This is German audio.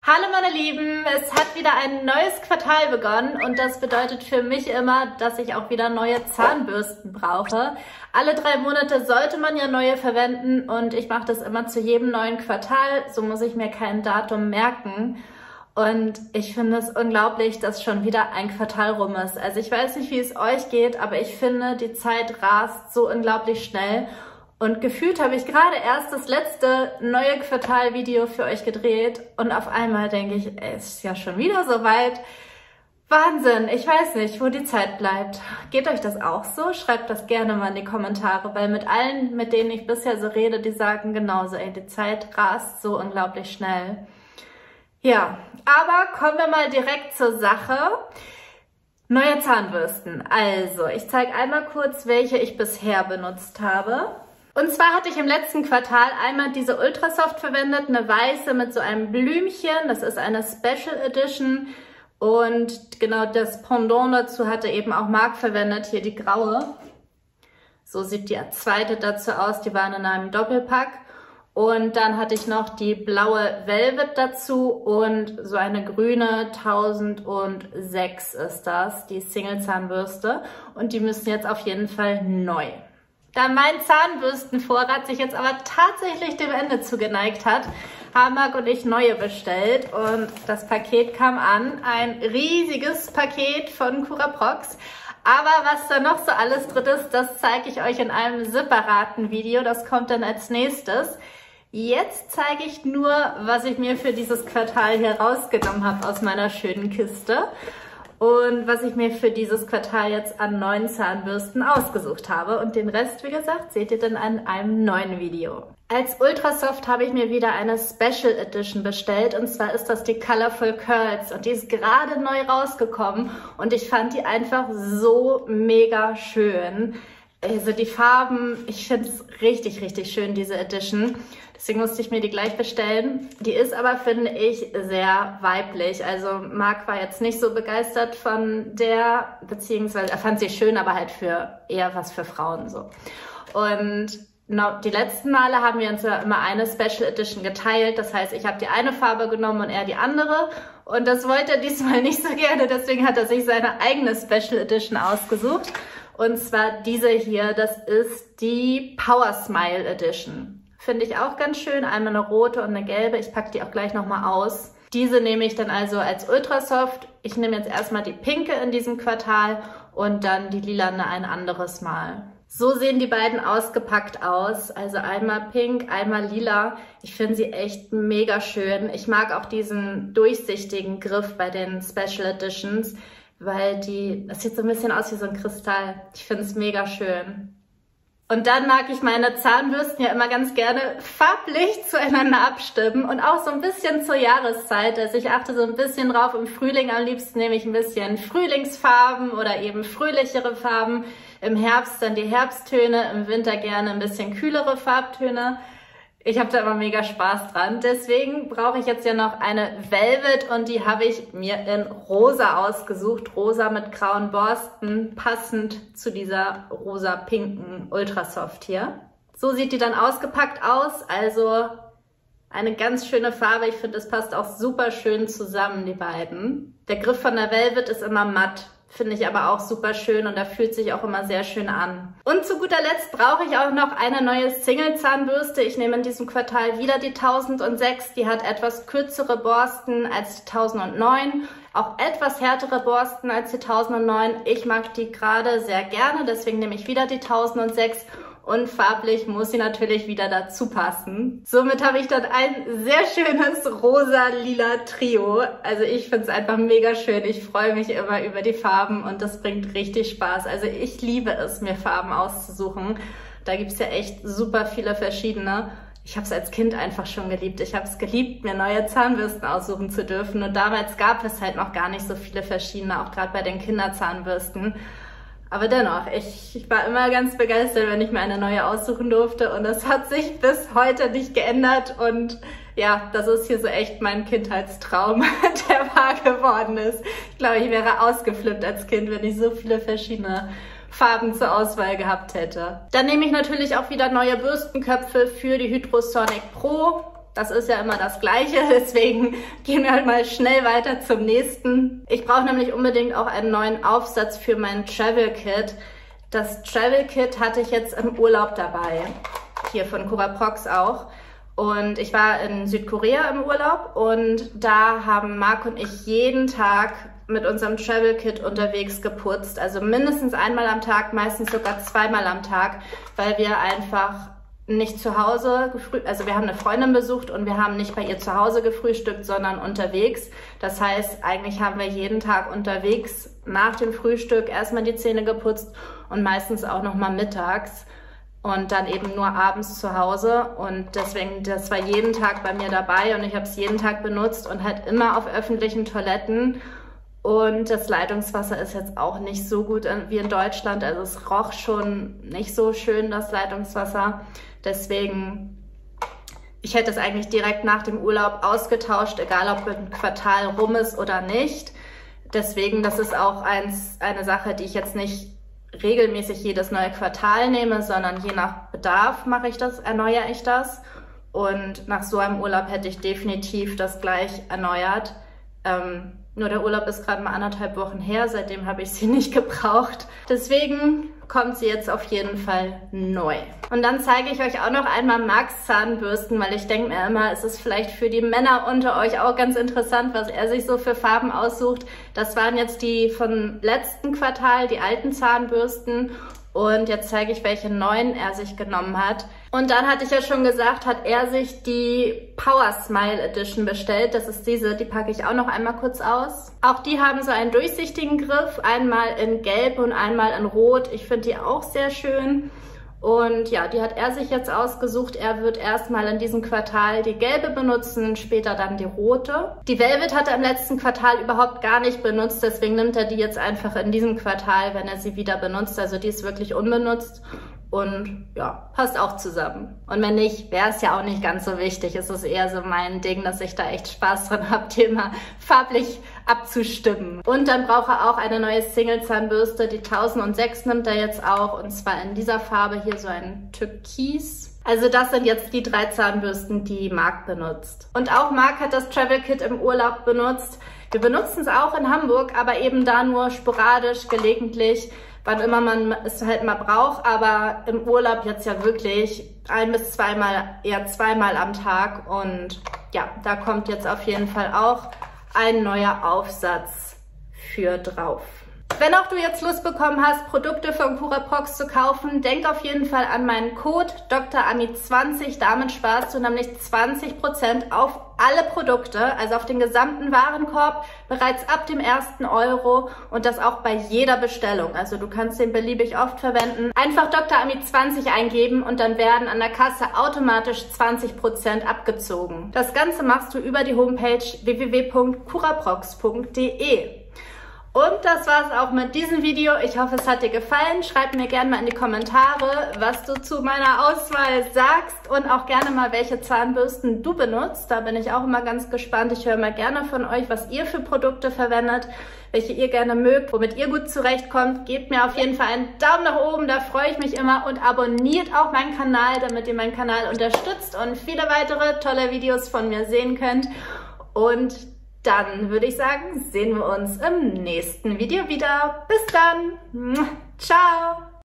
Hallo meine Lieben, es hat wieder ein neues Quartal begonnen und das bedeutet für mich immer, dass ich auch wieder neue Zahnbürsten brauche. Alle 3 Monate sollte man ja neue verwenden und ich mache das immer zu jedem neuen Quartal, so muss ich mir kein Datum merken. Und ich finde es unglaublich, dass schon wieder ein Quartal rum ist. Also ich weiß nicht, wie es euch geht, aber ich finde, die Zeit rast so unglaublich schnell. Und gefühlt habe ich gerade erst das letzte neue Quartal-Video für euch gedreht und auf einmal denke ich, es ist ja schon wieder soweit. Wahnsinn, ich weiß nicht, wo die Zeit bleibt. Geht euch das auch so? Schreibt das gerne mal in die Kommentare, weil mit allen, mit denen ich bisher so rede, die sagen genauso, ey, die Zeit rast so unglaublich schnell. Ja, aber kommen wir mal direkt zur Sache. Neue Zahnbürsten. Also, ich zeige einmal kurz, welche ich bisher benutzt habe. Und zwar hatte ich im letzten Quartal einmal diese Ultrasoft verwendet, eine weiße mit so einem Blümchen. Das ist eine Special Edition. Und genau das Pendant dazu hatte eben auch Marc verwendet, hier die graue. So sieht die zweite dazu aus, die waren in einem Doppelpack. Und dann hatte ich noch die blaue Velvet dazu und so eine grüne 1006 ist das, die Single-Zahnbürste. Und die müssen jetzt auf jeden Fall neu. Da mein Zahnbürstenvorrat sich jetzt aber tatsächlich dem Ende zugeneigt hat, haben Marc und ich neue bestellt und das Paket kam an. Ein riesiges Paket von Curaprox. Aber was da noch so alles drin ist, das zeige ich euch in einem separaten Video. Das kommt dann als nächstes. Jetzt zeige ich nur, was ich mir für dieses Quartal hier rausgenommen habe aus meiner schönen Kiste. Und was ich mir für dieses Quartal jetzt an neuen Zahnbürsten ausgesucht habe. Und den Rest, wie gesagt, seht ihr dann in einem neuen Video. Als Ultrasoft habe ich mir wieder eine Special Edition bestellt. Und zwar ist das die Colorful Curls. Und die ist gerade neu rausgekommen. Und ich fand die einfach so mega schön. Also die Farben, ich finde es richtig, richtig schön, diese Edition. Deswegen musste ich mir die gleich bestellen. Die ist aber, finde ich, sehr weiblich. Also Marc war jetzt nicht so begeistert von der, beziehungsweise er fand sie schön, aber halt für eher was für Frauen so. Und die letzten Male haben wir uns ja immer eine Special Edition geteilt. Das heißt, ich habe die eine Farbe genommen und er die andere. Und das wollte er diesmal nicht so gerne. Deswegen hat er sich seine eigene Special Edition ausgesucht. Und zwar diese hier, das ist die Power Smile Edition. Finde ich auch ganz schön. Einmal eine rote und eine gelbe. Ich packe die auch gleich nochmal aus. Diese nehme ich dann also als Ultrasoft. Ich nehme jetzt erstmal die pinke in diesem Quartal und dann die lilane ein anderes Mal. So sehen die beiden ausgepackt aus. Also einmal pink, einmal lila. Ich finde sie echt mega schön. Ich mag auch diesen durchsichtigen Griff bei den Special Editions, weil das sieht so ein bisschen aus wie so ein Kristall. Ich finde es mega schön. Und dann mag ich meine Zahnbürsten ja immer ganz gerne farblich zueinander abstimmen und auch so ein bisschen zur Jahreszeit. Also ich achte so ein bisschen drauf, im Frühling am liebsten nehme ich ein bisschen Frühlingsfarben oder eben fröhlichere Farben. Im Herbst dann die Herbsttöne, im Winter gerne ein bisschen kühlere Farbtöne. Ich habe da immer mega Spaß dran. Deswegen brauche ich jetzt ja noch eine Velvet und die habe ich mir in rosa ausgesucht. Rosa mit grauen Borsten, passend zu dieser rosa-pinken Ultrasoft hier. So sieht die dann ausgepackt aus. Also eine ganz schöne Farbe. Ich finde, es passt auch super schön zusammen, die beiden. Der Griff von der Velvet ist immer matt. Finde ich aber auch super schön und da fühlt sich auch immer sehr schön an. Und zu guter Letzt brauche ich auch noch eine neue Single-Zahnbürste. Ich nehme in diesem Quartal wieder die 1006. Die hat etwas kürzere Borsten als die 1009. Auch etwas härtere Borsten als die 1009. Ich mag die gerade sehr gerne, deswegen nehme ich wieder die 1006. Und farblich muss sie natürlich wieder dazu passen. Somit habe ich dann ein sehr schönes rosa-lila Trio. Also ich finde es einfach mega schön. Ich freue mich immer über die Farben und das bringt richtig Spaß. Also ich liebe es, mir Farben auszusuchen. Da gibt es ja echt super viele verschiedene. Ich habe es als Kind einfach schon geliebt. Ich habe es geliebt, mir neue Zahnbürsten aussuchen zu dürfen. Und damals gab es halt noch gar nicht so viele verschiedene, auch gerade bei den Kinderzahnbürsten. Aber dennoch, ich war immer ganz begeistert, wenn ich mir eine neue aussuchen durfte und das hat sich bis heute nicht geändert und ja, das ist hier so echt mein Kindheitstraum, der wahr geworden ist. Ich glaube, ich wäre ausgeflippt als Kind, wenn ich so viele verschiedene Farben zur Auswahl gehabt hätte. Dann nehme ich natürlich auch wieder neue Bürstenköpfe für die Hydrosonic Pro. das ist ja immer das Gleiche, deswegen gehen wir halt mal schnell weiter zum nächsten. Ich brauche nämlich unbedingt auch einen neuen Aufsatz für mein Travel Kit. Das Travel Kit hatte ich jetzt im Urlaub dabei, hier von Curaprox auch. Und ich war in Südkorea im Urlaub und da haben Marc und ich jeden Tag mit unserem Travel Kit unterwegs geputzt. Also mindestens einmal am Tag, meistens sogar zweimal am Tag, weil wir einfach nicht zu Hause gefrühstückt, also wir haben eine Freundin besucht und wir haben nicht bei ihr zu Hause gefrühstückt, sondern unterwegs. Das heißt, eigentlich haben wir jeden Tag unterwegs nach dem Frühstück erstmal die Zähne geputzt und meistens auch nochmal mittags und dann eben nur abends zu Hause. Und deswegen, das war jeden Tag bei mir dabei und ich habe es jeden Tag benutzt und halt immer auf öffentlichen Toiletten. Und das Leitungswasser ist jetzt auch nicht so gut wie in Deutschland. Also es roch schon nicht so schön, das Leitungswasser. Deswegen, ich hätte es eigentlich direkt nach dem Urlaub ausgetauscht, egal ob ein Quartal rum ist oder nicht. Deswegen, das ist auch eine Sache, die ich jetzt nicht regelmäßig jedes neue Quartal nehme, sondern je nach Bedarf mache ich das, erneuere ich das. Und nach so einem Urlaub hätte ich definitiv das gleich erneuert. Nur der Urlaub ist gerade mal 1,5 Wochen her, seitdem habe ich sie nicht gebraucht. Deswegen kommt sie jetzt auf jeden Fall neu. Und dann zeige ich euch auch noch einmal Marcs Zahnbürsten, weil ich denke mir immer, es ist vielleicht für die Männer unter euch auch ganz interessant, was er sich so für Farben aussucht. Das waren jetzt die vom letzten Quartal, die alten Zahnbürsten. Und jetzt zeige ich, welche neuen er sich genommen hat. Und dann hatte ich ja schon gesagt, hat er sich die Power Smile Edition bestellt. Das ist diese, die packe ich auch noch einmal kurz aus. Auch die haben so einen durchsichtigen Griff, einmal in Gelb und einmal in Rot. Ich finde die auch sehr schön. Und ja, die hat er sich jetzt ausgesucht. Er wird erstmal in diesem Quartal die gelbe benutzen, später dann die rote. Die Velvet hat er im letzten Quartal überhaupt gar nicht benutzt, deswegen nimmt er die jetzt einfach in diesem Quartal, wenn er sie wieder benutzt. Also die ist wirklich unbenutzt und ja, passt auch zusammen. Und wenn nicht, wäre es ja auch nicht ganz so wichtig. Es ist eher so mein Ding, dass ich da echt Spaß dran habe, die immer farblich abzustimmen. Und dann braucht er auch eine neue Single-Zahnbürste. Die 1006 nimmt er jetzt auch, und zwar in dieser Farbe hier, so ein Türkis. Also das sind jetzt die 3 Zahnbürsten, die Marc benutzt. Und auch Marc hat das Travel Kit im Urlaub benutzt. Wir benutzen es auch in Hamburg, aber eben da nur sporadisch, gelegentlich, wann immer man es halt mal braucht. Aber im Urlaub jetzt ja wirklich 1- bis 2-mal, eher 2-mal am Tag. Und ja, da kommt jetzt auf jeden Fall auch ein neuer Aufsatz für drauf. Wenn auch du jetzt Lust bekommen hast, Produkte von Curaprox zu kaufen, denk auf jeden Fall an meinen Code DrAmi20. Damit sparst du nämlich 20% auf alle Produkte, also auf den gesamten Warenkorb, bereits ab dem 1. Euro und das auch bei jeder Bestellung. Also du kannst den beliebig oft verwenden. Einfach DrAmi20 eingeben und dann werden an der Kasse automatisch 20% abgezogen. Das Ganze machst du über die Homepage www.curaprox.de. Und das war's auch mit diesem Video. Ich hoffe, es hat dir gefallen. Schreib mir gerne mal in die Kommentare, was du zu meiner Auswahl sagst und auch gerne mal, welche Zahnbürsten du benutzt. Da bin ich auch immer ganz gespannt. Ich höre mal gerne von euch, was ihr für Produkte verwendet, welche ihr gerne mögt, womit ihr gut zurechtkommt. Gebt mir auf jeden Fall einen Daumen nach oben, da freue ich mich immer, und abonniert auch meinen Kanal, damit ihr meinen Kanal unterstützt und viele weitere tolle Videos von mir sehen könnt. Und dann würde ich sagen, sehen wir uns im nächsten Video wieder. Bis dann. Ciao.